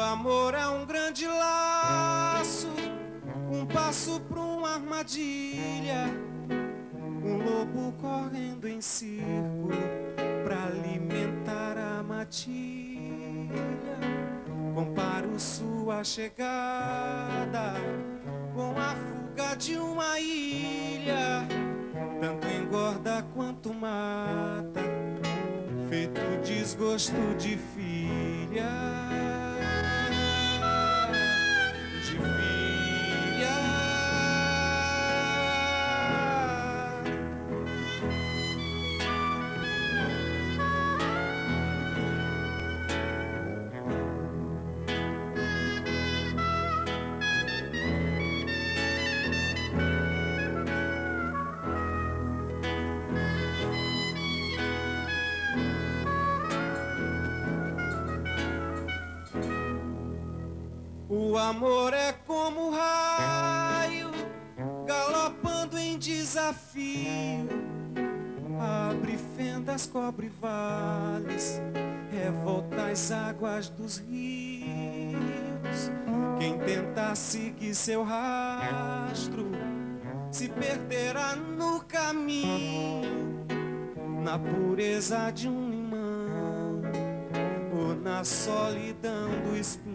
amor é um grande laço, um passo pra uma armadilha, um lobo correndo em círculo pra alimentar a matilha. Comparo sua chegada com a fuga de uma ilha, tanto engorda quanto mata, feito desgosto de filha. O amor é como raio, galopando em desafio, abre fendas, cobre vales, revolta as águas dos rios. Quem tentar seguir seu rastro se perderá no caminho, na pureza de um limão ou na solidão do espinho.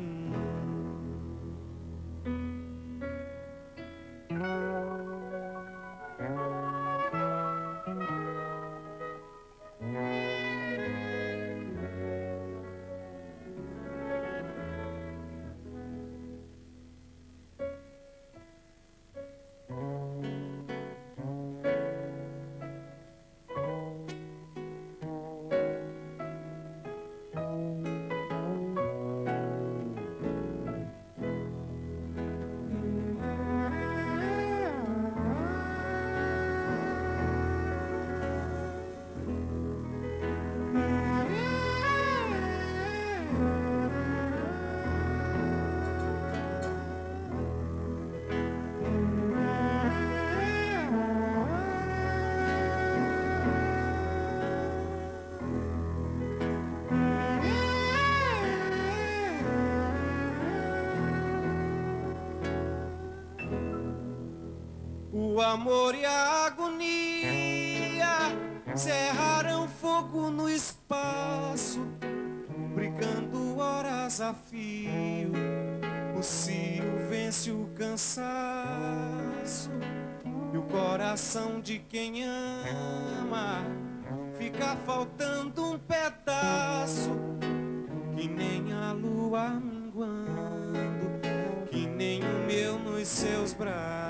O amor e a agonia cerraram fogo no espaço, brigando horas a fio. O cio vence o cansaço e o coração de quem ama fica faltando um pedaço, que nem a lua minguando, que nem o meu nos seus braços.